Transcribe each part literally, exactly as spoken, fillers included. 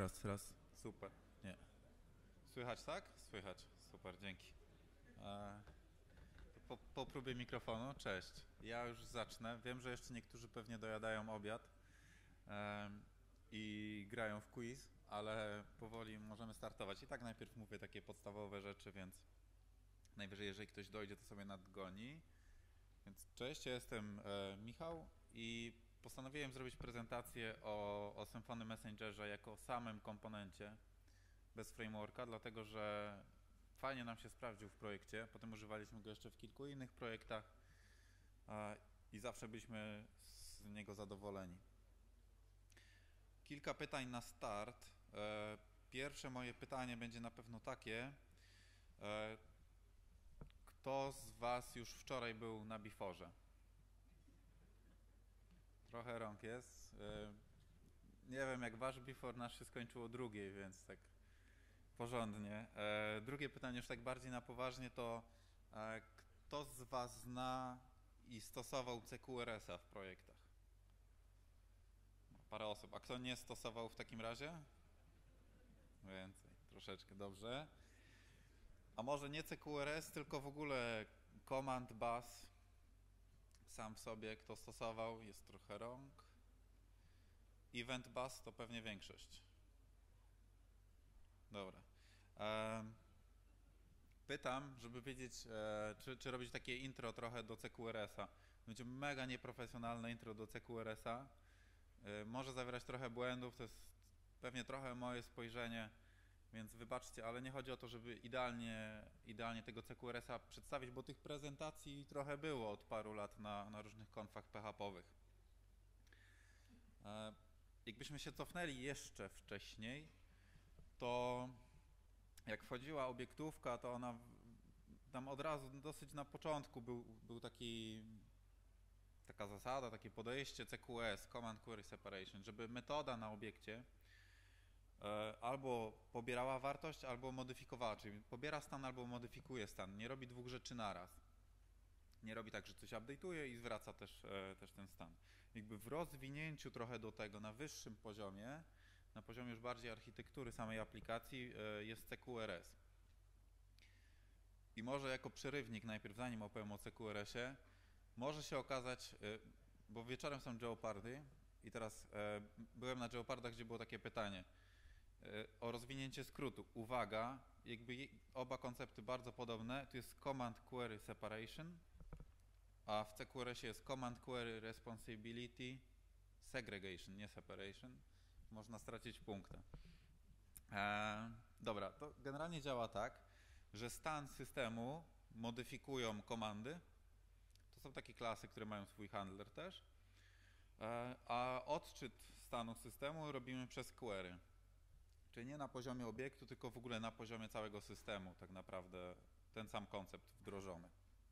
raz, raz. Super. Nie. Słychać, tak? Słychać. Super, dzięki. E, po, po próbie mikrofonu, cześć. Ja już zacznę. Wiem, że jeszcze niektórzy pewnie dojadają obiad e, i grają w quiz, ale powoli możemy startować. I tak najpierw mówię takie podstawowe rzeczy, więc najwyżej, jeżeli ktoś dojdzie, to sobie nadgoni. Więc cześć, ja jestem e, Michał i postanowiłem zrobić prezentację o, o Symfony Messengerze jako o samym komponencie bez frameworka, dlatego że fajnie nam się sprawdził w projekcie, potem używaliśmy go jeszcze w kilku innych projektach e, i zawsze byliśmy z niego zadowoleni. Kilka pytań na start. E, pierwsze moje pytanie będzie na pewno takie, e, kto z Was już wczoraj był na Before'ze? Trochę rąk jest. Nie wiem, jak Wasz Before, nasz się skończył o drugiej, więc tak porządnie. Drugie pytanie już tak bardziej na poważnie to kto z Was zna i stosował C Q R S a w projektach? Parę osób. A kto nie stosował w takim razie? Więcej, troszeczkę, dobrze. A może nie C Q R S, tylko w ogóle Command Bus sam w sobie, kto stosował, jest trochę rąk. Event Bus to pewnie większość. Dobra. Pytam, żeby wiedzieć, czy, czy robić takie intro trochę do C Q R S a. Będzie mega nieprofesjonalne intro do C Q R S a. Może zawierać trochę błędów, to jest pewnie trochę moje spojrzenie, więc wybaczcie, ale nie chodzi o to, żeby idealnie, idealnie tego C Q R S a przedstawić, bo tych prezentacji trochę było od paru lat na, na różnych konfach P H P-owych. Jakbyśmy się cofnęli jeszcze wcześniej, to jak wchodziła obiektówka, to ona tam od razu, dosyć na początku był, był taki, taka zasada, takie podejście C Q S, Command Query Separation, żeby metoda na obiekcie albo pobierała wartość, albo modyfikowała, czyli pobiera stan, albo modyfikuje stan, nie robi dwóch rzeczy naraz. Nie robi tak, że coś update'uje i zwraca też, też ten stan. Jakby w rozwinięciu trochę do tego na wyższym poziomie, na poziomie już bardziej architektury samej aplikacji jest C Q R S. I może jako przerywnik najpierw, zanim opowiem o C Q R S ie, może się okazać, bo wieczorem są Jeopardy i teraz byłem na Jeopardach, gdzie było takie pytanie o rozwinięcie skrótu. Uwaga, jakby oba koncepty bardzo podobne, tu jest Command Query Separation, a w C Q R S ie jest Command Query Responsibility Segregation, nie Separation. Można stracić punktę. E, dobra, to generalnie działa tak, że stan systemu modyfikują komandy. To są takie klasy, które mają swój handler też. E, a odczyt stanu systemu robimy przez query. Czyli nie na poziomie obiektu, tylko w ogóle na poziomie całego systemu. Tak naprawdę ten sam koncept wdrożony.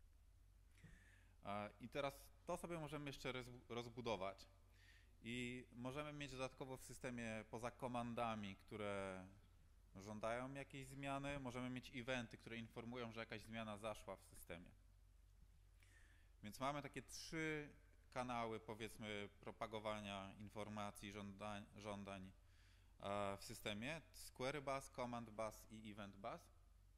E, I teraz to sobie możemy jeszcze rozbudować. I możemy mieć dodatkowo w systemie poza komandami, które żądają jakiejś zmiany, możemy mieć eventy, które informują, że jakaś zmiana zaszła w systemie. Więc mamy takie trzy kanały, powiedzmy, propagowania informacji, żądań, żądań w systemie. Query Bus, Command Bus i Event Bus.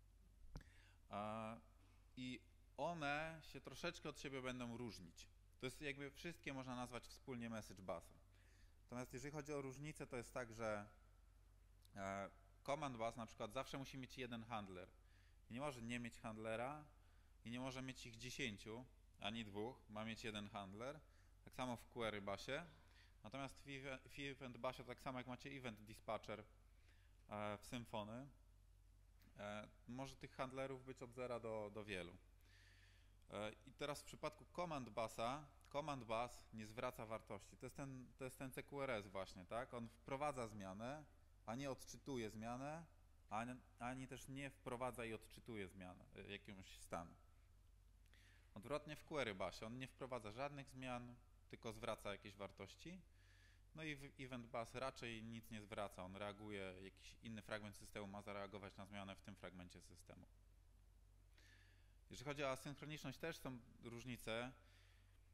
I one się troszeczkę od siebie będą różnić. To jest jakby wszystkie można nazwać wspólnie message busem. Natomiast jeżeli chodzi o różnicę, to jest tak, że Command Bus na przykład zawsze musi mieć jeden handler. I nie może nie mieć handlera i nie może mieć ich dziesięciu, ani dwóch, ma mieć jeden handler. Tak samo w Query Busie. Natomiast w Event Busie, tak samo jak macie Event Dispatcher w Symfony, może tych handlerów być od zera do, do wielu. I teraz w przypadku Command Busa, Command Bus nie zwraca wartości. To jest ten, to jest ten C Q R S właśnie, tak? On wprowadza zmianę, a nie odczytuje zmianę, ani, ani też nie wprowadza i odczytuje zmianę, jakiegoś stanu. Odwrotnie w Query Busie, on nie wprowadza żadnych zmian, tylko zwraca jakieś wartości. No i w Event Bus raczej nic nie zwraca, on reaguje, jakiś inny fragment systemu ma zareagować na zmianę w tym fragmencie systemu. Jeżeli chodzi o asynchroniczność, też są różnice.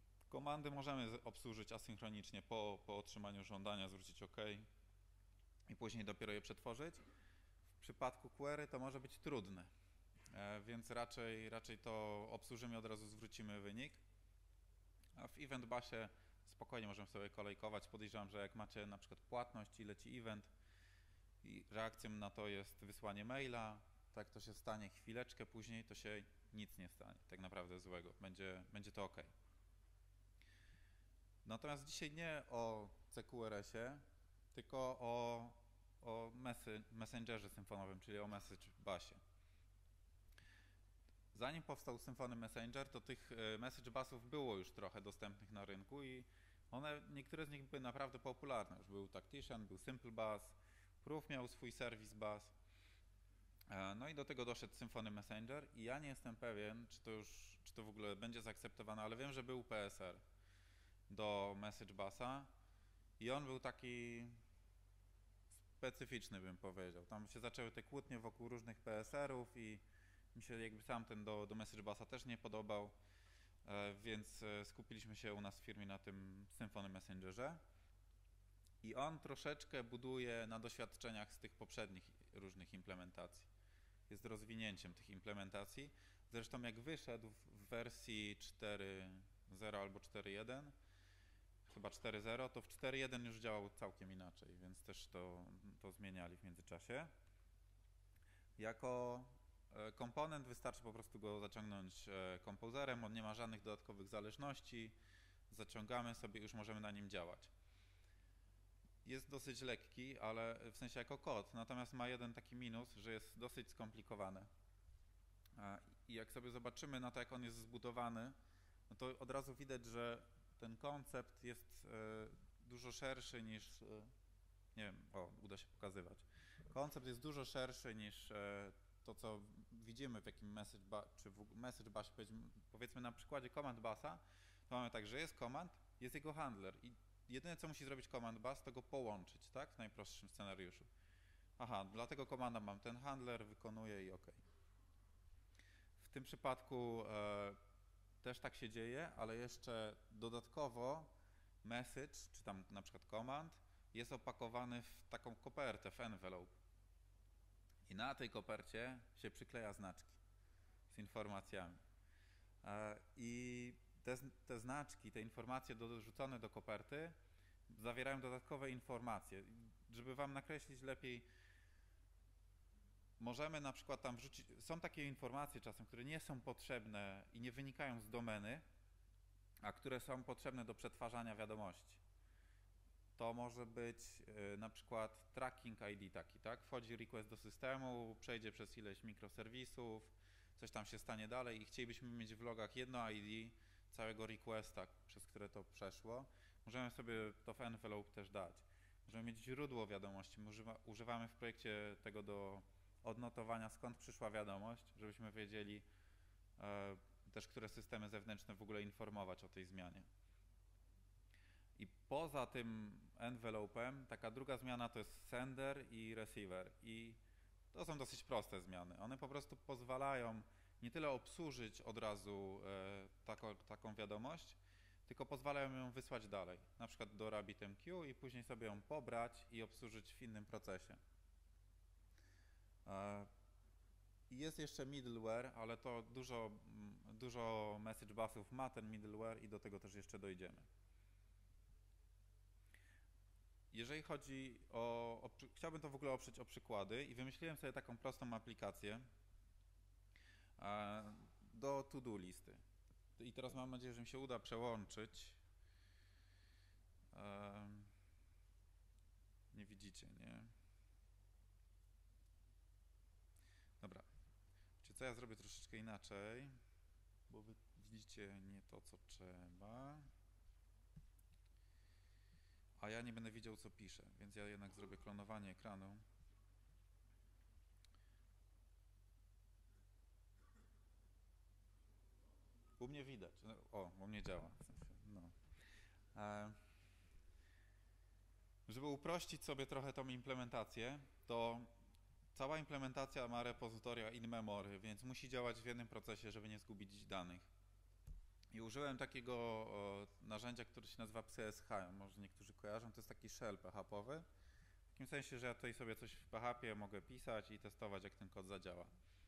Komandy możemy obsłużyć asynchronicznie po, po otrzymaniu żądania, zwrócić OK. i później dopiero je przetworzyć. W przypadku query to może być trudne, e, więc raczej, raczej to obsłużymy i od razu zwrócimy wynik. A w event busie spokojnie możemy sobie kolejkować. Podejrzewam, że jak macie na przykład płatność i leci event i reakcją na to jest wysłanie maila, tak to się stanie chwileczkę później, to się nic nie stanie tak naprawdę złego. Będzie, będzie to ok. Natomiast dzisiaj nie o C Q R S-ie, tylko o, o mesy, Messengerze symfonowym, czyli o Message Busie. Zanim powstał Symfony Messenger, to tych Message Busów było już trochę dostępnych na rynku i one, niektóre z nich były naprawdę popularne. Już był Tactician, był Simple Bus, Proof miał swój serwis bus. No i do tego doszedł Symfony Messenger i ja nie jestem pewien, czy to już, czy to w ogóle będzie zaakceptowane, ale wiem, że był P S R do Message Busa i on był taki specyficzny, bym powiedział. Tam się zaczęły te kłótnie wokół różnych P S R-ów i mi się jakby sam ten do, do Message Busa też nie podobał, e, więc skupiliśmy się u nas w firmie na tym Symfony Messengerze i on troszeczkę buduje na doświadczeniach z tych poprzednich różnych implementacji. Jest rozwinięciem tych implementacji. Zresztą jak wyszedł w wersji cztery zero albo cztery jeden, chyba cztery zero, to w cztery jeden już działał całkiem inaczej, więc też to, to zmieniali w międzyczasie. Jako komponent wystarczy po prostu go zaciągnąć komposerem, on nie ma żadnych dodatkowych zależności, zaciągamy sobie i już możemy na nim działać. Jest dosyć lekki, ale w sensie jako kod, natomiast ma jeden taki minus, że jest dosyć skomplikowany. I jak sobie zobaczymy na to, jak on jest zbudowany, no to od razu widać, że ten koncept jest dużo szerszy niż, nie wiem, o, uda się pokazywać. Koncept jest dużo szerszy niż to, co widzimy w jakim message bus, czy w message busie, powiedzmy na przykładzie command busa, to mamy tak, że jest command, jest jego handler i jedyne, co musi zrobić command bus, to go połączyć, tak, w najprostszym scenariuszu. Aha, dla tego komanda mam ten handler, wykonuję i ok. W tym przypadku e, też tak się dzieje, ale jeszcze dodatkowo message, czy tam na przykład command, jest opakowany w taką kopertę, w envelope. I na tej kopercie się przykleja znaczki z informacjami. E, I te, te znaczki, te informacje dorzucone do koperty zawierają dodatkowe informacje. Żeby wam nakreślić lepiej, możemy na przykład tam wrzucić, są takie informacje czasem, które nie są potrzebne i nie wynikają z domeny, a które są potrzebne do przetwarzania wiadomości. To może być y, na przykład tracking I D taki, tak? Wchodzi request do systemu, przejdzie przez ileś mikroserwisów, coś tam się stanie dalej i chcielibyśmy mieć w logach jedno I D całego requesta, przez które to przeszło. Możemy sobie to w envelope też dać. Możemy mieć źródło wiadomości. My używa, używamy w projekcie tego do odnotowania, skąd przyszła wiadomość, żebyśmy wiedzieli e, też, które systemy zewnętrzne w ogóle informować o tej zmianie. I poza tym envelope'em taka druga zmiana to jest sender i receiver i to są dosyć proste zmiany. One po prostu pozwalają nie tyle obsłużyć od razu e, tako, taką wiadomość, tylko pozwalają ją wysłać dalej, na przykład do RabbitMQ i później sobie ją pobrać i obsłużyć w innym procesie. E, jest jeszcze middleware, ale to dużo, dużo message busów ma ten middleware i do tego też jeszcze dojdziemy. Jeżeli chodzi o, o, chciałbym to w ogóle oprzeć o przykłady i wymyśliłem sobie taką prostą aplikację e, do to-do listy. I teraz mam nadzieję, że mi się uda przełączyć. E, nie widzicie, nie? Dobra. Wiecie co, ja zrobię troszeczkę inaczej, bo wy widzicie nie to, co trzeba. A ja nie będę widział, co piszę, więc ja jednak zrobię klonowanie ekranu. U mnie widać. O, u mnie działa. W sensie, no. e, żeby uprościć sobie trochę tą implementację, to cała implementacja ma repozytoria in memory, więc musi działać w jednym procesie, żeby nie zgubić danych. I użyłem takiego o, narzędzia, które się nazywa P S H, może niektórzy kojarzą, to jest taki shell P H P-owy. W takim sensie, że ja tutaj sobie coś w P H P mogę pisać i testować, jak ten kod zadziała.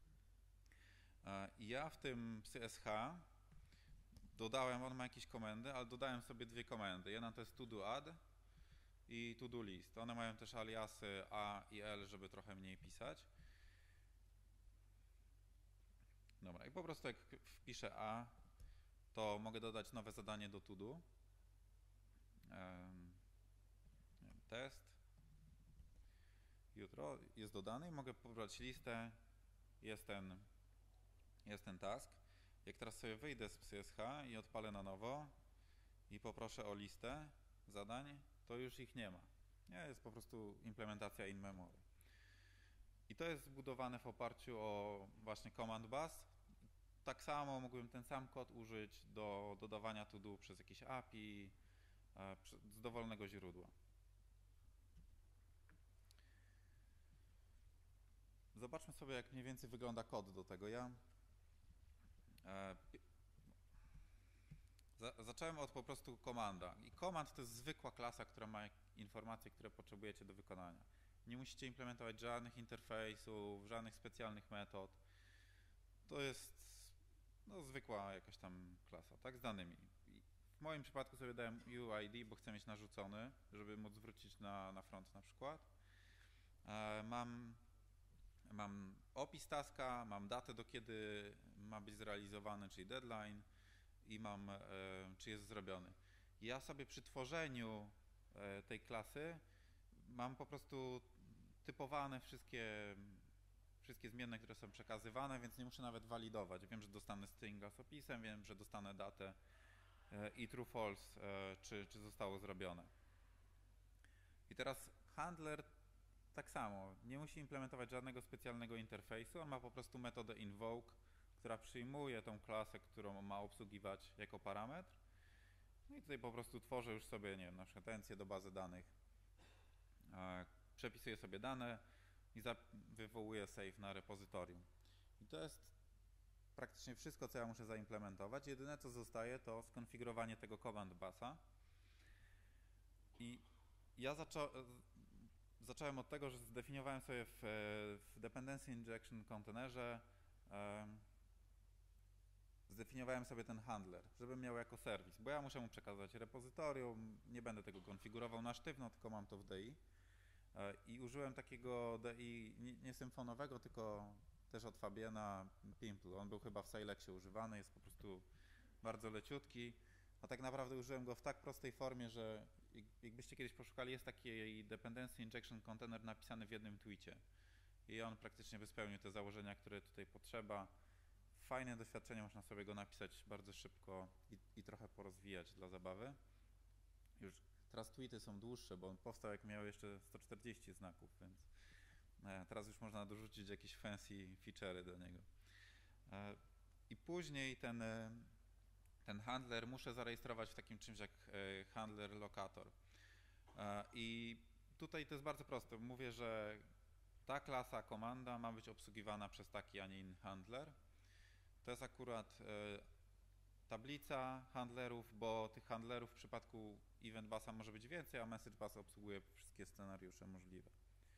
I ja w tym psy ha dodałem, on ma jakieś komendy, ale dodałem sobie dwie komendy. Jedna to jest to do add i to do list. One mają też aliasy a i l, żeby trochę mniej pisać. Dobra, i po prostu jak wpiszę a, to mogę dodać nowe zadanie do to do. Um, test. Jutro jest dodany i mogę pobrać listę. Jest ten, jest ten task. Jak teraz sobie wyjdę z psy ha i odpalę na nowo i poproszę o listę zadań, to już ich nie ma. Nie, jest po prostu implementacja in memory. I to jest zbudowane w oparciu o właśnie command bus. Tak samo mógłbym ten sam kod użyć do dodawania to do przez jakieś A P I z dowolnego źródła. Zobaczmy sobie, jak mniej więcej wygląda kod do tego. Ja e, za, zacząłem od po prostu komanda. I command to jest zwykła klasa, która ma informacje, które potrzebujecie do wykonania. Nie musicie implementować żadnych interfejsów, żadnych specjalnych metod. To jest no, zwykła jakaś tam klasa, tak, z danymi. I w moim przypadku sobie dałem U I D, bo chcę mieć narzucony, żeby móc zwrócić na, na front na przykład. E, mam, mam opis taska, mam datę, do kiedy ma być zrealizowany, czyli deadline i mam, e, czy jest zrobiony. Ja sobie przy tworzeniu e, tej klasy mam po prostu typowane wszystkie wszystkie zmienne, które są przekazywane, więc nie muszę nawet walidować. Wiem, że dostanę stringa z opisem, wiem, że dostanę datę e, i true, false, e, czy, czy zostało zrobione. I teraz handler tak samo, nie musi implementować żadnego specjalnego interfejsu, on ma po prostu metodę invoke, która przyjmuje tą klasę, którą ma obsługiwać jako parametr. No i tutaj po prostu tworzę już sobie, nie wiem, na przykład encję do bazy danych, e, przepisuję sobie dane i wywołuję save na repozytorium. I to jest praktycznie wszystko, co ja muszę zaimplementować. Jedyne, co zostaje, to skonfigurowanie tego command busa. I ja zaczą zacząłem od tego, że zdefiniowałem sobie w, w dependency injection kontenerze um, zdefiniowałem sobie ten handler, żeby miał jako serwis, bo ja muszę mu przekazać repozytorium, nie będę tego konfigurował na sztywno, tylko mam to w D I. I użyłem takiego D I nie, nie symfonowego, tylko też od Fabiana Pimple. On był chyba w Silexie używany, jest po prostu bardzo leciutki, a tak naprawdę użyłem go w tak prostej formie, że jakbyście kiedyś poszukali, jest taki dependency injection container napisany w jednym tweetie i on praktycznie by spełnił te założenia, które tutaj potrzeba. Fajne doświadczenie, można sobie go napisać bardzo szybko i, i trochę porozwijać dla zabawy. Już teraz tweety są dłuższe, bo on powstał jak miał jeszcze sto czterdzieści znaków, więc teraz już można dorzucić jakieś fancy feature'y do niego. I później ten, ten handler muszę zarejestrować w takim czymś jak handler locator. I tutaj to jest bardzo proste. Mówię, że ta klasa komanda ma być obsługiwana przez taki, a nie inny handler. To jest akurat tablica handlerów, bo tych handlerów w przypadku event busa może być więcej, a message bus obsługuje wszystkie scenariusze możliwe.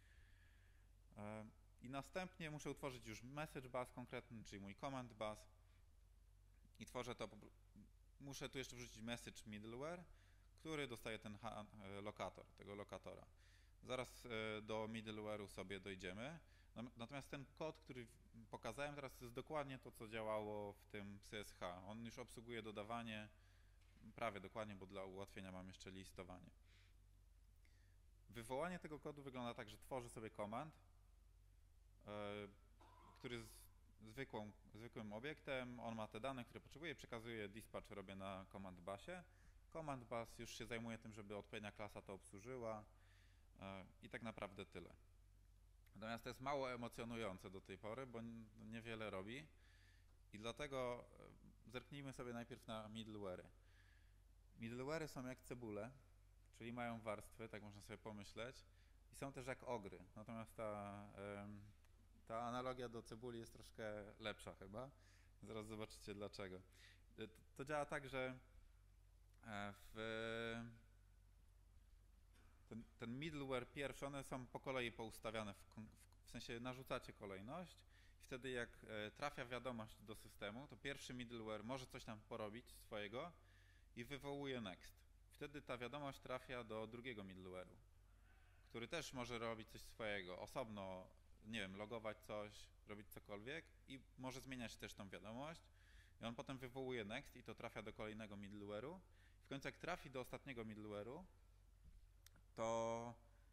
I następnie muszę utworzyć już message bus konkretny, czyli mój command bus i tworzę to, muszę tu jeszcze wrzucić message middleware, który dostaje ten lokator, tego lokatora. Zaraz do middleware'u sobie dojdziemy. Natomiast ten kod, który pokazałem teraz, to jest dokładnie to, co działało w tym psy ha. On już obsługuje dodawanie, prawie dokładnie, bo dla ułatwienia mam jeszcze listowanie. Wywołanie tego kodu wygląda tak, że tworzę sobie command, yy, który jest zwykłą, zwykłym obiektem, on ma te dane, które potrzebuje, przekazuje dispatch, robię na command busie. Command bus już się zajmuje tym, żeby odpowiednia klasa to obsłużyła yy, i tak naprawdę tyle. Natomiast to jest mało emocjonujące do tej pory, bo niewiele robi i dlatego zerknijmy sobie najpierw na middleware'y. Middleware'y są jak cebule, czyli mają warstwy, tak można sobie pomyśleć, i są też jak ogry. Natomiast ta, ta analogia do cebuli jest troszkę lepsza chyba. Zaraz zobaczycie dlaczego. To działa tak, że w ten, ten middleware pierwszy, one są po kolei poustawiane, w, w, w sensie narzucacie kolejność i wtedy jak e, trafia wiadomość do systemu, to pierwszy middleware może coś tam porobić swojego i wywołuje next. Wtedy ta wiadomość trafia do drugiego middleware'u, który też może robić coś swojego, osobno, nie wiem, logować coś, robić cokolwiek i może zmieniać też tą wiadomość. I on potem wywołuje next i to trafia do kolejnego middleware'u. W końcu jak trafi do ostatniego middleware'u, to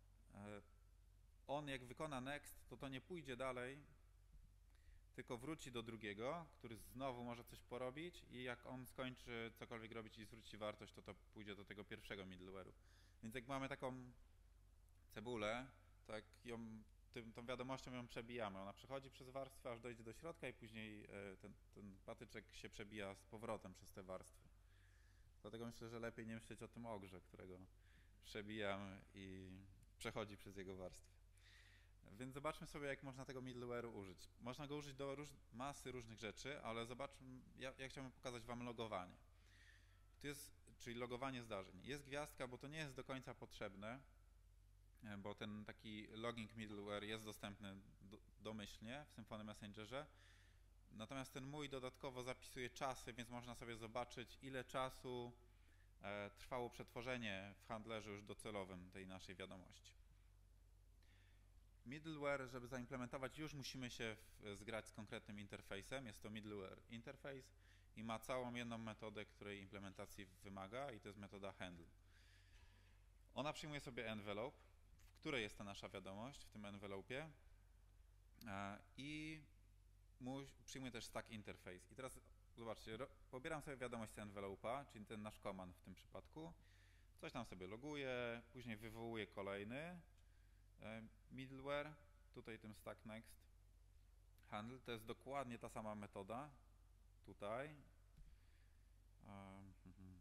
on jak wykona next, to to nie pójdzie dalej, tylko wróci do drugiego, który znowu może coś porobić i jak on skończy cokolwiek robić i zwróci wartość, to to pójdzie do tego pierwszego middleware'u. Więc jak mamy taką cebulę, tak ją, tym, tą wiadomością ją przebijamy. Ona przechodzi przez warstwę, aż dojdzie do środka i później ten, ten patyczek się przebija z powrotem przez te warstwy. Dlatego myślę, że lepiej nie myśleć o tym ogrze, którego przebijamy i przechodzi przez jego warstwę. Więc zobaczmy sobie, jak można tego middleware'u użyć. Można go użyć do róż masy różnych rzeczy, ale zobaczmy, ja, ja chciałbym pokazać wam logowanie. Tu jest, czyli logowanie zdarzeń. Jest gwiazdka, bo to nie jest do końca potrzebne, bo ten taki logging middleware jest dostępny do, domyślnie w Symfony Messengerze. Natomiast ten mój dodatkowo zapisuje czasy, więc można sobie zobaczyć, ile czasu e, trwało przetworzenie w handlerze już docelowym tej naszej wiadomości. Middleware, żeby zaimplementować, już musimy się w, zgrać z konkretnym interfejsem. Jest to middleware interface i ma całą jedną metodę, której implementacji wymaga i to jest metoda handle. Ona przyjmuje sobie envelope, w której jest ta nasza wiadomość, w tym envelope'ie e, i przyjmuje też stack interface. I teraz zobaczcie, pobieram sobie wiadomość z envelope'a, czyli ten nasz command w tym przypadku, coś tam sobie loguję, później wywołuję kolejny middleware, tutaj tym stack next handle, to jest dokładnie ta sama metoda, tutaj. Um, hmm.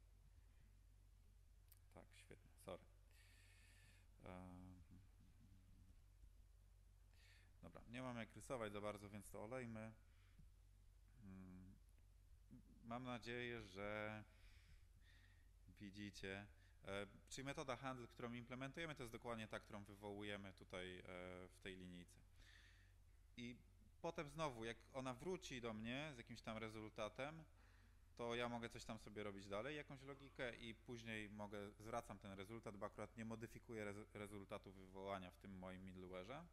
Tak, świetnie, sorry. Um, dobra, nie mam jak rysować za bardzo, więc to olejmy. Um, mam nadzieję, że widzicie. E, czyli metoda handle, którą implementujemy, to jest dokładnie ta, którą wywołujemy tutaj e, w tej linijce. I potem znowu, jak ona wróci do mnie z jakimś tam rezultatem, to ja mogę coś tam sobie robić dalej, jakąś logikę i później mogę, zwracam ten rezultat, bo akurat nie modyfikuję rez rezultatu wywołania w tym moim middleware'ze.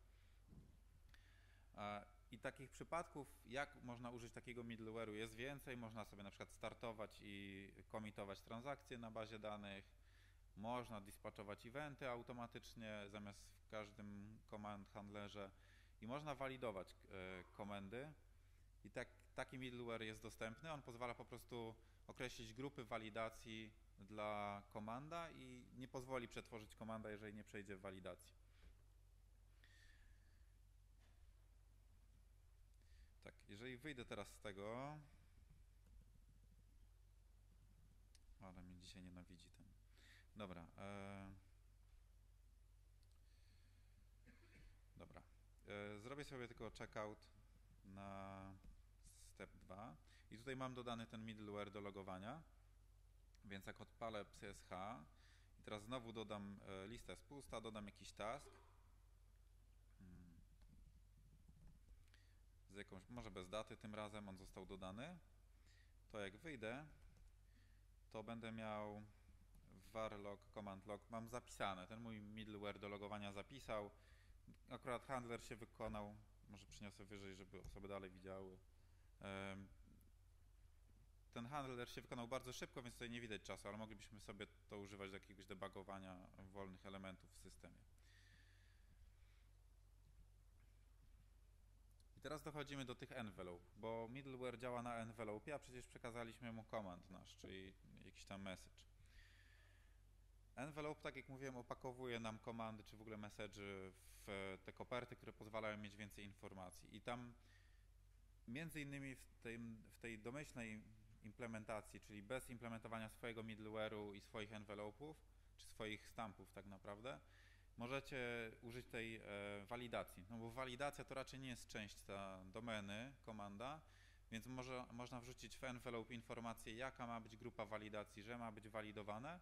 E, I takich przypadków, jak można użyć takiego middleware'u jest więcej. Można sobie na przykład startować i commitować transakcje na bazie danych. Można dispatchować eventy automatycznie zamiast w każdym command handlerze i można walidować e, komendy i tak, taki middleware jest dostępny. On pozwala po prostu określić grupy walidacji dla komanda i nie pozwoli przetworzyć komanda, jeżeli nie przejdzie w walidacji. Tak, jeżeli wyjdę teraz z tego, ale mnie dzisiaj nienawidzi ten. Dobra. E... Dobra. E... Zrobię sobie tylko checkout na step dwa i tutaj mam dodany ten middleware do logowania, więc jak odpalę C S H i teraz znowu dodam e, lista jest pusta, dodam jakiś task hmm. z jakąś, może bez daty tym razem on został dodany, to jak wyjdę, to będę miał var log, command log, mam zapisane, ten mój middleware do logowania zapisał, akurat handler się wykonał, może przyniosę wyżej, żeby osoby dalej widziały. Ten handler się wykonał bardzo szybko, więc tutaj nie widać czasu, ale moglibyśmy sobie to używać do jakiegoś debugowania wolnych elementów w systemie. I teraz dochodzimy do tych envelope, bo middleware działa na envelope, a przecież przekazaliśmy mu command nasz, czyli jakiś tam message. Envelope, tak jak mówiłem, opakowuje nam komandy, czy w ogóle message w te koperty, które pozwalają mieć więcej informacji. I tam między innymi w tej, w tej domyślnej implementacji, czyli bez implementowania swojego middleware'u i swoich envelope'ów, czy swoich stampów tak naprawdę, możecie użyć tej e, walidacji. No bo walidacja to raczej nie jest część ta domeny, komanda, więc może, można wrzucić w envelope informację, jaka ma być grupa walidacji, że ma być walidowane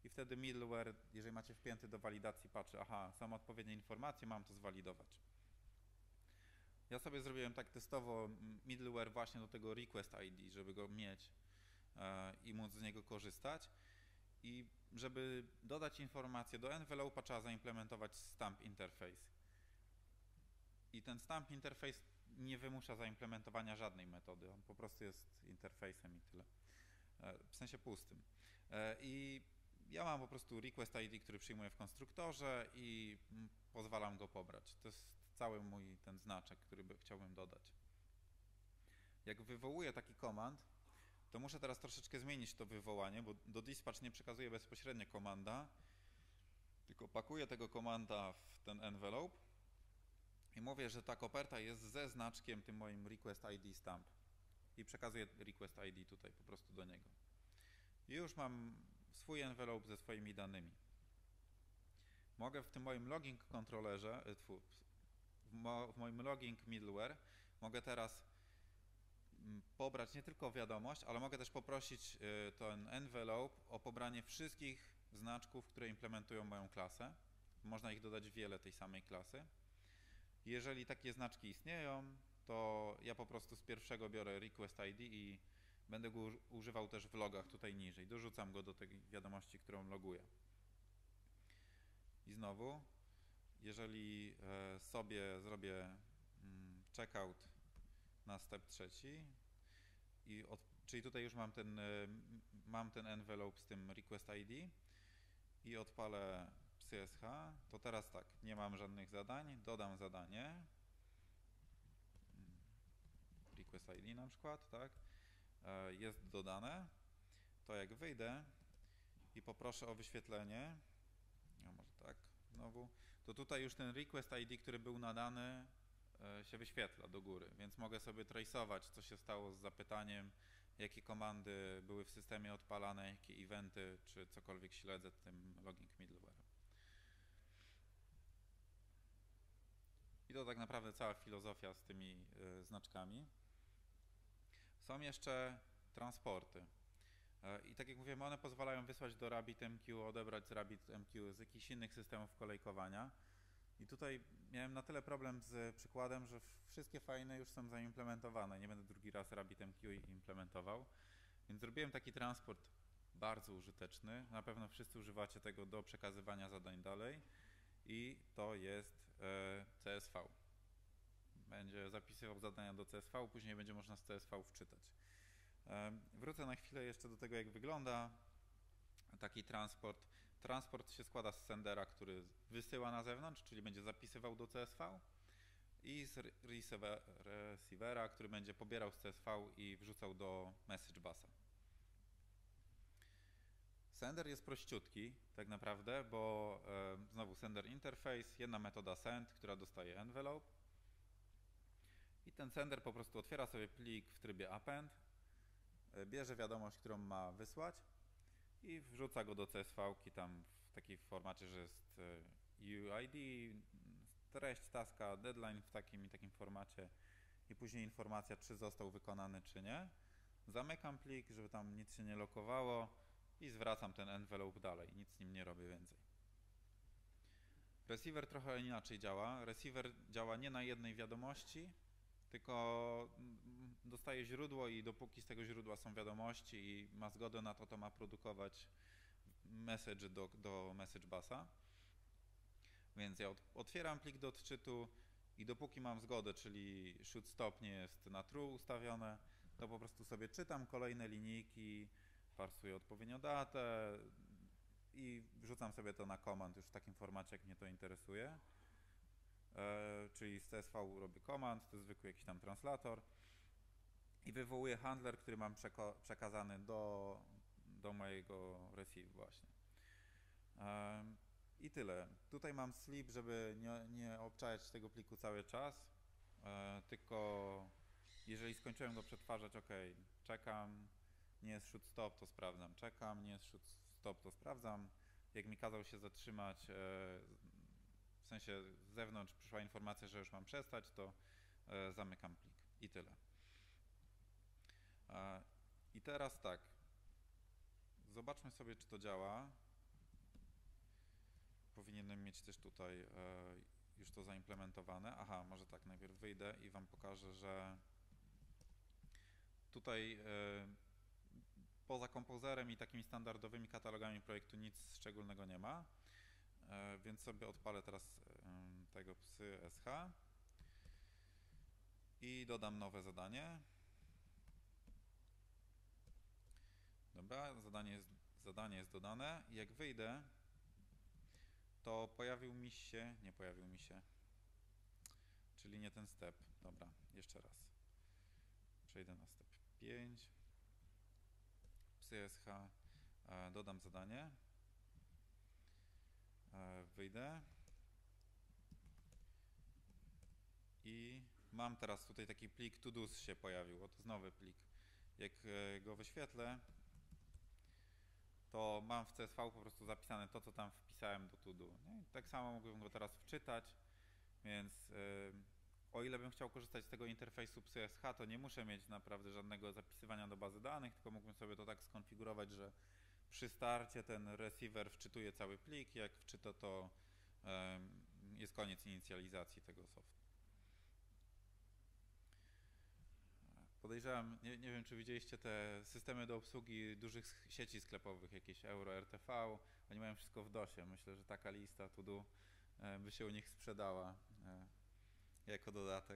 i wtedy middleware, jeżeli macie wpięty do walidacji, patrzy, aha, są odpowiednie informacje, mam to zwalidować. Ja sobie zrobiłem tak testowo middleware właśnie do tego request I D, żeby go mieć e, i móc z niego korzystać. I żeby dodać informację do envelope'a, trzeba zaimplementować stamp interface. I ten stamp interface nie wymusza zaimplementowania żadnej metody, on po prostu jest interfejsem i tyle. E, w sensie pustym. E, I ja mam po prostu request I D, który przyjmuję w konstruktorze i mm, pozwalam go pobrać. To jest cały mój ten znaczek, który by, chciałbym dodać. Jak wywołuję taki komand, to muszę teraz troszeczkę zmienić to wywołanie, bo do dispatch nie przekazuję bezpośrednio komanda, tylko pakuję tego komanda w ten envelope i mówię, że ta koperta jest ze znaczkiem tym moim request I D stamp i przekazuję request I D tutaj po prostu do niego. I już mam swój envelope ze swoimi danymi. Mogę w tym moim logging kontrolerze, w, mo, w moim logging middleware, mogę teraz pobrać nie tylko wiadomość, ale mogę też poprosić ten envelope o pobranie wszystkich znaczków, które implementują moją klasę. Można ich dodać wiele tej samej klasy. Jeżeli takie znaczki istnieją, to ja po prostu z pierwszego biorę request I D i będę go używał też w logach tutaj niżej. Dorzucam go do tej wiadomości, którą loguję. I znowu, jeżeli sobie zrobię checkout na step trzeci, i od, czyli tutaj już mam ten, mam ten envelope z tym request I D i odpalę psysh, to teraz tak, nie mam żadnych zadań, dodam zadanie, request I D na przykład, tak, jest dodane, to jak wyjdę i poproszę o wyświetlenie, a może tak, znowu, to tutaj już ten request I D, który był nadany, się wyświetla do góry, więc mogę sobie traceować, co się stało z zapytaniem, jakie komandy były w systemie odpalane, jakie eventy, czy cokolwiek śledzę tym logging middleware. I to tak naprawdę cała filozofia z tymi y, znaczkami. Są jeszcze transporty. Y, I tak jak mówiłem, one pozwalają wysłać do RabbitMQ, odebrać z RabbitMQ z jakichś innych systemów kolejkowania. I tutaj miałem na tyle problem z przykładem, że wszystkie fajne już są zaimplementowane. Nie będę drugi raz RabbitMQ implementował. Więc zrobiłem taki transport bardzo użyteczny. Na pewno wszyscy używacie tego do przekazywania zadań dalej. I to jest e, C S V. Będzie zapisywał zadania do C S V, później będzie można z C S V wczytać. E, wrócę na chwilę jeszcze do tego, jak wygląda taki transport. Transport się składa z sendera, który wysyła na zewnątrz, czyli będzie zapisywał do C S V, i z receivera, który będzie pobierał z C S V i wrzucał do message busa. Sender jest prościutki tak naprawdę, bo e, znowu sender interface, jedna metoda send, która dostaje envelope i ten sender po prostu otwiera sobie plik w trybie append, e, bierze wiadomość, którą ma wysłać i wrzuca go do C S V tam w takim formacie, że jest U I D, treść taska, deadline w takim i takim formacie i później informacja, czy został wykonany, czy nie. Zamykam plik, żeby tam nic się nie lokowało i zwracam ten envelope dalej, nic z nim nie robię więcej. Receiver trochę inaczej działa. Receiver działa nie na jednej wiadomości, tylko dostaje źródło i dopóki z tego źródła są wiadomości i ma zgodę na to, to ma produkować message do, do message busa. Więc ja otwieram plik do odczytu i dopóki mam zgodę, czyli should stop nie jest na true ustawione, to po prostu sobie czytam kolejne linijki, parsuję odpowiednio datę i wrzucam sobie to na command już w takim formacie, jak mnie to interesuje. E, czyli z C S V robię command, to jest zwykły jakiś tam translator i wywołuję handler, który mam przekazany do, do mojego receive właśnie. E, I tyle. Tutaj mam sleep, żeby nie, nie obczajać tego pliku cały czas, e, tylko jeżeli skończyłem go przetwarzać, ok, czekam, nie jest should stop, to sprawdzam, czekam, nie jest should stop, to sprawdzam. Jak mi kazał się zatrzymać, e, w sensie z zewnątrz przyszła informacja, że już mam przestać, to e, zamykam plik i tyle. E, I teraz tak, zobaczmy sobie, czy to działa. powinienem mieć też tutaj e, już to zaimplementowane. Aha, może tak, najpierw wyjdę i Wam pokażę, że tutaj e, poza kompozerem i takimi standardowymi katalogami projektu nic szczególnego nie ma, e, więc sobie odpalę teraz e, tego psy.sh i dodam nowe zadanie. Dobra, zadanie jest, zadanie jest dodane i jak wyjdę, to pojawił mi się, nie pojawił mi się, czyli nie ten step. Dobra, jeszcze raz. Przejdę na step pięć. Psy.sh, e, dodam zadanie. E, wyjdę. I mam teraz tutaj taki plik to-dos się pojawił, to jest nowy plik. Jak e, go wyświetlę, to mam w C S V po prostu zapisane to, co tam wpisałem do to-do. Tak samo mógłbym go teraz wczytać, więc yy, o ile bym chciał korzystać z tego interfejsu psy.sh, to nie muszę mieć naprawdę żadnego zapisywania do bazy danych, tylko mógłbym sobie to tak skonfigurować, że przy starcie ten receiver wczytuje cały plik, jak wczyta, to yy, jest koniec inicjalizacji tego softu. Podejrzewam, nie, nie wiem, czy widzieliście te systemy do obsługi dużych sieci sklepowych, jakieś Euro, R T V, oni mają wszystko w dosie. Myślę, że taka lista to-do by się u nich sprzedała jako dodatek.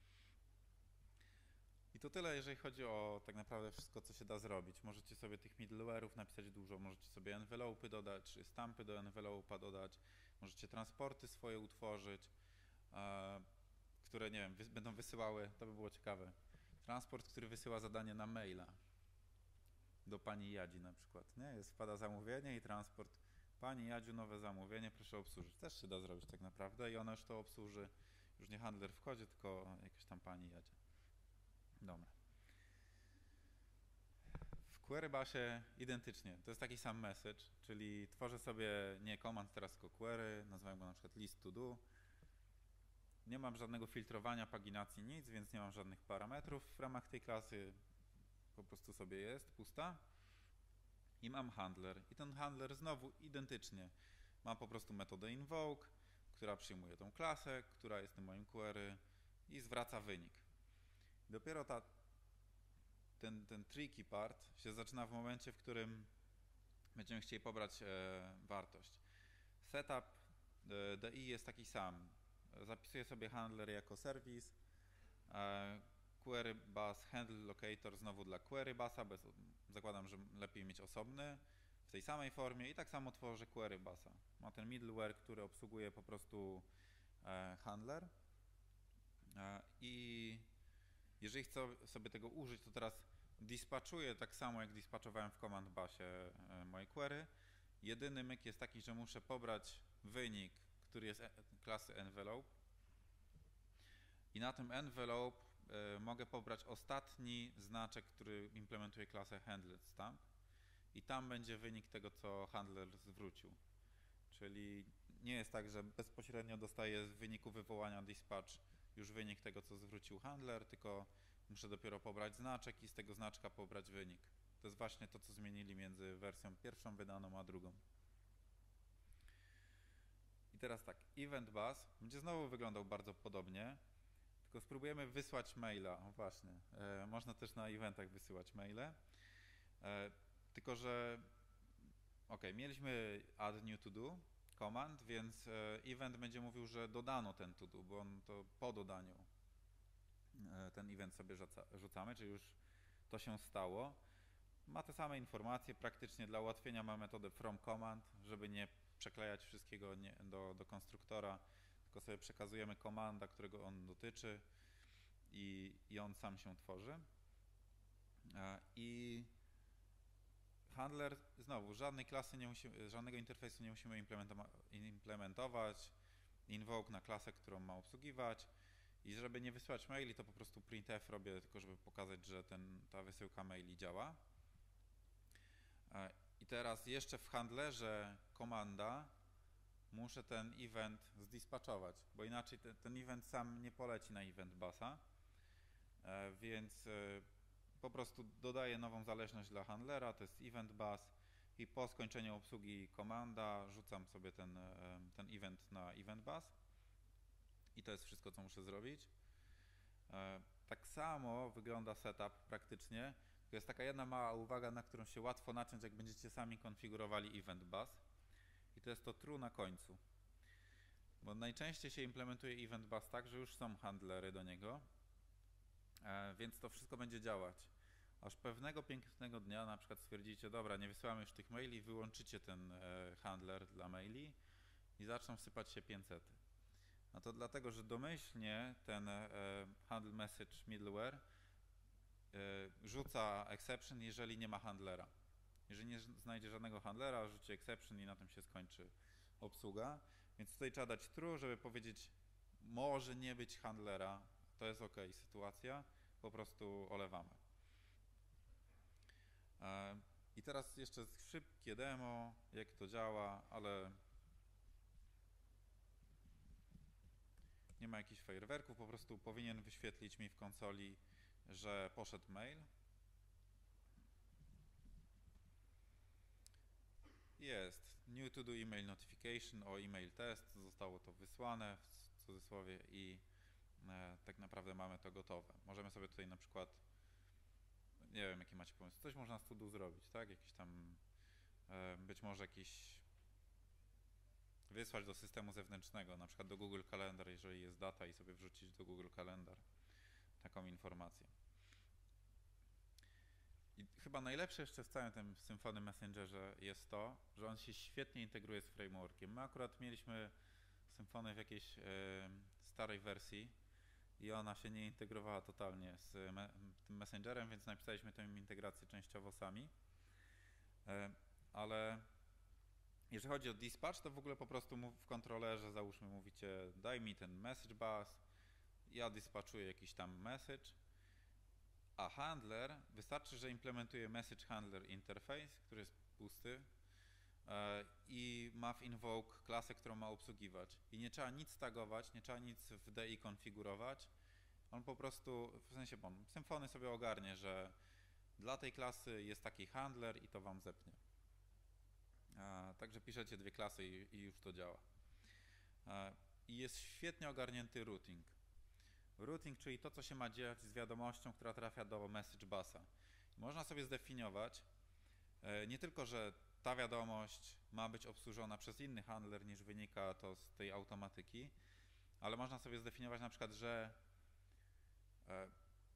I to tyle, jeżeli chodzi o tak naprawdę wszystko, co się da zrobić. Możecie sobie tych middleware'ów napisać dużo, możecie sobie envelope'y dodać, czy stampy do envelope'a dodać, możecie transporty swoje utworzyć, które, nie wiem, będą wysyłały, to by było ciekawe. Transport, który wysyła zadanie na maila do pani Jadzi na przykład, nie? Jest, wpada zamówienie i transport. Pani Jadziu, nowe zamówienie, proszę obsłużyć. Też się da zrobić tak naprawdę i ona już to obsłuży. Już nie handler wchodzi, tylko jakaś tam pani Jadzia. Dobra. W QueryBusie identycznie. To jest taki sam message, czyli tworzę sobie nie command teraz, tylko query, nazywam go na przykład list to do. Nie mam żadnego filtrowania, paginacji, nic, więc nie mam żadnych parametrów w ramach tej klasy. Po prostu sobie jest, pusta. I mam handler. I ten handler znowu identycznie. Mam po prostu metodę invoke, która przyjmuje tą klasę, która jest tym moim query i zwraca wynik. Dopiero ta, ten, ten tricky part się zaczyna w momencie, w którym będziemy chcieli pobrać e, wartość. Setup e, D I jest taki sam. Zapisuję sobie handler jako serwis, e, query bus handle locator znowu dla query busa, bez, zakładam, że lepiej mieć osobny w tej samej formie i tak samo tworzę query busa. Ma ten middleware, który obsługuje po prostu e, handler e, i jeżeli chcę sobie tego użyć, to teraz dispatchuję tak samo jak dispatchowałem w command busie e, moje query. Jedyny myk jest taki, że muszę pobrać wynik, który jest klasy envelope i na tym envelope y, mogę pobrać ostatni znaczek, który implementuje klasę handler stamp i tam będzie wynik tego, co handler zwrócił. Czyli nie jest tak, że bezpośrednio dostaję z wyniku wywołania dispatch już wynik tego, co zwrócił handler, tylko muszę dopiero pobrać znaczek i z tego znaczka pobrać wynik. To jest właśnie to, co zmienili między wersją pierwszą wydaną a drugą. I teraz tak, event bus będzie znowu wyglądał bardzo podobnie, tylko spróbujemy wysłać maila. O właśnie, e, można też na eventach wysyłać maile, e, tylko że ok, mieliśmy add new to do command, więc e, event będzie mówił, że dodano ten to do, bo on to po dodaniu e, ten event sobie rzuca, rzucamy, czyli już to się stało. Ma te same informacje, praktycznie dla ułatwienia ma metodę from command, żeby nie przeklejać wszystkiego nie, do, do konstruktora, tylko sobie przekazujemy komanda, którego on dotyczy i, i on sam się tworzy. I handler, znowu, żadnej klasy nie musimy, żadnego interfejsu nie musimy implementować, invoke na klasę, którą ma obsługiwać i żeby nie wysyłać maili, to po prostu printf robię, tylko żeby pokazać, że ten, ta wysyłka maili działa. I teraz jeszcze w handlerze komanda muszę ten event zdispatchować, bo inaczej ten, ten event sam nie poleci na event busa, więc po prostu dodaję nową zależność dla handlera, to jest event bus i po skończeniu obsługi komanda rzucam sobie ten, ten event na event bus i to jest wszystko, co muszę zrobić. Tak samo wygląda setup praktycznie. To jest taka jedna mała uwaga, na którą się łatwo naciąć, jak będziecie sami konfigurowali event bus. I to jest to true na końcu. Bo najczęściej się implementuje event bus tak, że już są handlery do niego, więc to wszystko będzie działać. Aż pewnego pięknego dnia na przykład stwierdzicie, dobra, nie wysyłamy już tych maili, wyłączycie ten handler dla maili i zaczną sypać się pięćsety. No to dlatego, że domyślnie ten handle message middleware rzuca exception, jeżeli nie ma handlera. Jeżeli nie znajdzie żadnego handlera, rzuci exception i na tym się skończy obsługa. Więc tutaj trzeba dać true, żeby powiedzieć, może nie być handlera, to jest ok, sytuacja, po prostu olewamy. I teraz jeszcze szybkie demo, jak to działa, ale nie ma jakichś fajerwerków, po prostu powinien wyświetlić mi w konsoli, że poszedł mail. Jest new to do email notification o email test, zostało to wysłane w cudzysłowie i e, tak naprawdę mamy to gotowe. Możemy sobie tutaj na przykład, nie wiem jaki macie pomysł, coś można z to do zrobić, tak? Jakiś tam, e, być może jakiś wysłać do systemu zewnętrznego, na przykład do Google Calendar, jeżeli jest data i sobie wrzucić do Google Calendar taką informację. I chyba najlepsze jeszcze w całym tym Symfony Messengerze jest to, że on się świetnie integruje z frameworkiem. My akurat mieliśmy Symfony w jakiejś e, starej wersji i ona się nie integrowała totalnie z me, tym Messengerem, więc napisaliśmy tę integrację częściowo sami. E, ale jeżeli chodzi o dispatch, to w ogóle po prostu w kontrolerze załóżmy mówicie daj mi ten message bus, ja dispatchuję jakiś tam message, a handler, wystarczy, że implementuje message handler interface, który jest pusty e, i ma w invoke klasę, którą ma obsługiwać. I nie trzeba nic tagować, nie trzeba nic w D I konfigurować. On po prostu, w sensie on, Symfony sobie ogarnie, że dla tej klasy jest taki handler i to wam zepnie. E, także piszecie dwie klasy i, i już to działa. E, I jest świetnie ogarnięty routing. Routing, czyli to, co się ma dziać z wiadomością, która trafia do message busa. Można sobie zdefiniować e, nie tylko, że ta wiadomość ma być obsłużona przez inny handler, niż wynika to z tej automatyki, ale można sobie zdefiniować na przykład, że e,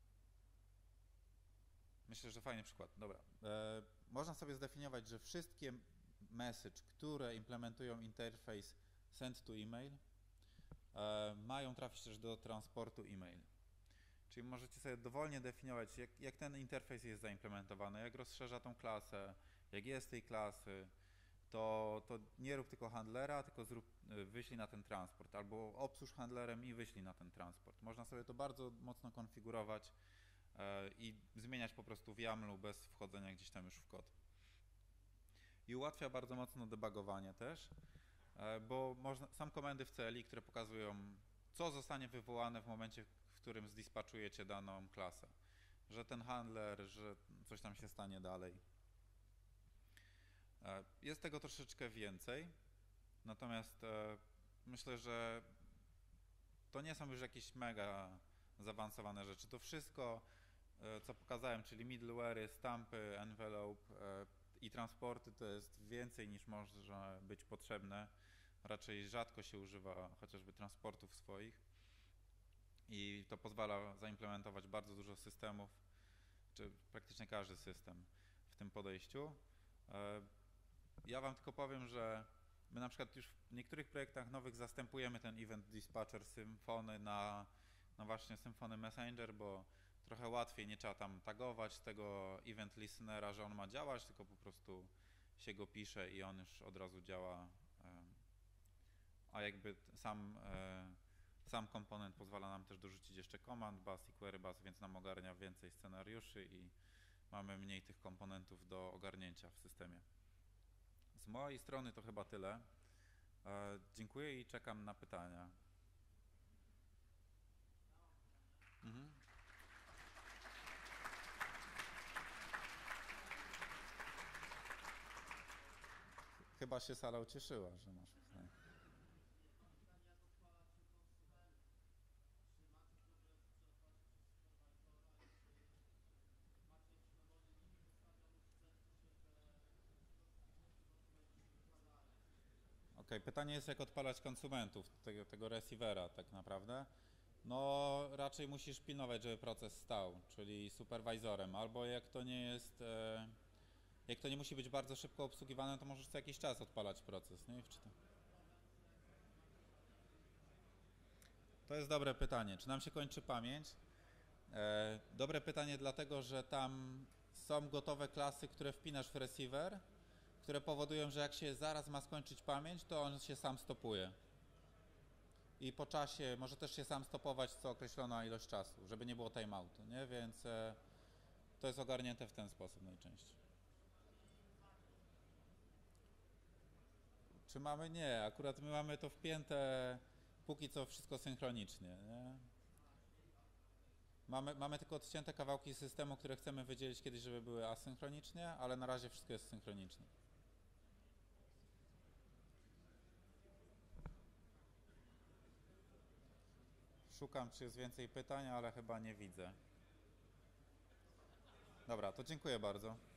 myślę, że fajny przykład. Dobra. E, można sobie zdefiniować, że wszystkie message, które implementują interfejs send to email, e, mają trafić też do transportu email. Czyli możecie sobie dowolnie definiować, jak, jak ten interfejs jest zaimplementowany, jak rozszerza tą klasę, jak jest tej klasy, to, to nie rób tylko handlera, tylko zrób, wyślij na ten transport, albo obsłuż handlerem i wyślij na ten transport. Można sobie to bardzo mocno konfigurować e, i zmieniać po prostu w YAML-u bez wchodzenia gdzieś tam już w kod. I ułatwia bardzo mocno debugowanie też, e, bo można, są komendy w C L I, które pokazują, co zostanie wywołane w momencie, w którym zdispatchujecie daną klasę. Że ten handler, że coś tam się stanie dalej. Jest tego troszeczkę więcej, natomiast myślę, że to nie są już jakieś mega zaawansowane rzeczy. To wszystko, co pokazałem, czyli middleware'y, stampy, envelope i transporty, to jest więcej niż może być potrzebne. Raczej rzadko się używa chociażby transportów swoich i to pozwala zaimplementować bardzo dużo systemów, czy praktycznie każdy system w tym podejściu. Ja wam tylko powiem, że my na przykład już w niektórych projektach nowych zastępujemy ten event dispatcher Symfony na, na właśnie Symfony Messenger, bo trochę łatwiej, nie trzeba tam tagować tego event listenera, że on ma działać, tylko po prostu się go pisze i on już od razu działa, a jakby sam, sam komponent pozwala nam też dorzucić jeszcze command bus i query bus, więc nam ogarnia więcej scenariuszy i mamy mniej tych komponentów do ogarnięcia w systemie. Z mojej strony to chyba tyle. E, dziękuję i czekam na pytania. Mhm. chyba się sala ucieszyła, że masz. Ok, pytanie jest, jak odpalać konsumentów tego, tego receivera tak naprawdę. No raczej musisz pilnować, żeby proces stał, czyli superwizorem, albo jak to nie jest, e, jak to nie musi być bardzo szybko obsługiwane, to możesz co jakiś czas odpalać proces, nie? To jest dobre pytanie, czy nam się kończy pamięć? E, dobre pytanie dlatego, że tam są gotowe klasy, które wpinasz w receiver, które powodują, że jak się zaraz ma skończyć pamięć, to on się sam stopuje. I po czasie może też się sam stopować co określona ilość czasu, żeby nie było timeoutu, nie? Więc e, to jest ogarnięte w ten sposób najczęściej. Czy mamy? Nie, akurat my mamy to wpięte póki co wszystko synchronicznie, nie? Mamy, mamy tylko odcięte kawałki systemu, które chcemy wydzielić kiedyś, żeby były asynchronicznie, ale na razie wszystko jest synchroniczne. Szukam, czy jest więcej pytań, ale chyba nie widzę. Dobra, to dziękuję bardzo.